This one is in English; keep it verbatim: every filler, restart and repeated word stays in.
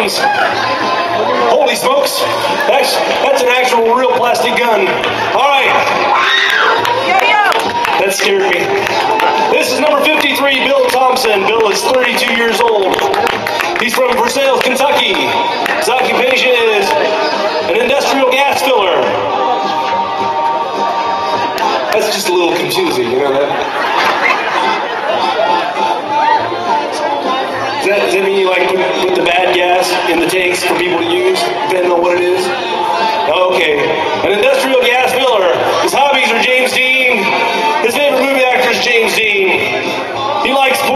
guns. Holy smokes. That's, that's an actual real plastic gun. All right. That scared me. This is number fifty-three, Bill Thompson. Bill is thirty-two years old. He's from Versailles, Kentucky. His occupation is an industrial gas filler. That's just a little confusing, you know that? Does that, does that mean you like put, put the bad gas in the tanks for people to use, depending on what it is?